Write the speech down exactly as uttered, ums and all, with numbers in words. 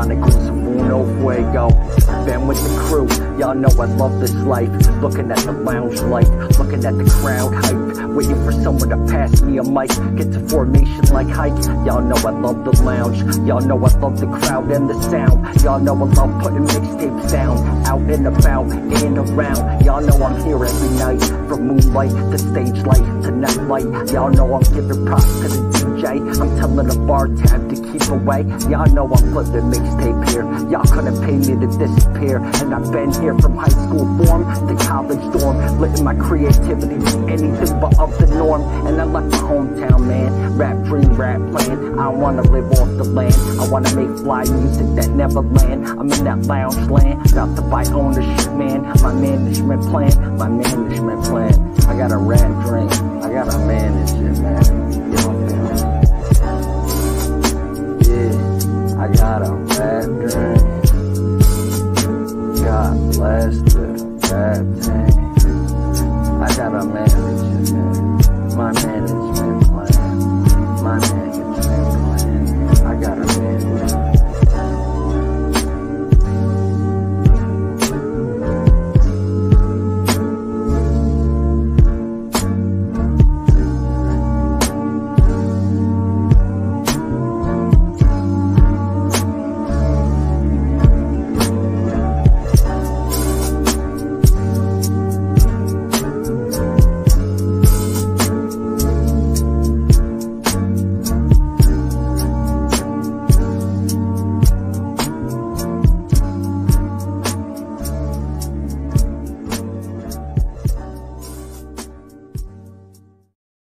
Chroniclez of UnoFuego. Been with the crew, y'all know I love this life. Looking at the lounge light, looking at the crowd hype, waiting for someone to pass me a mic. Get to formation like hike. Y'all know I love the lounge, y'all know I love the crowd and the sound. Y'all know I love putting mixtapes down, out and about, in and around. Y'all know I'm here every night, from moonlight to stage light to night light. Y'all know I'm giving props to the D J. I'm telling the bar tab to keep away. Y'all know I'm flipping mixtape here. Y'all couldn't pay me to disappear. And I've been here from high school form to college dorm, letting my creativity be anything but of the norm. And I left my hometown, man. Rap dream, rap plan. I don't wanna live off the land. I wanna make fly music that never land. I'm in that lounge land, about to buy ownership, man. My management plan, my management plan. I got a rap dream, I gotta manage it, man. You know what I'm saying? Yeah, I got 'em.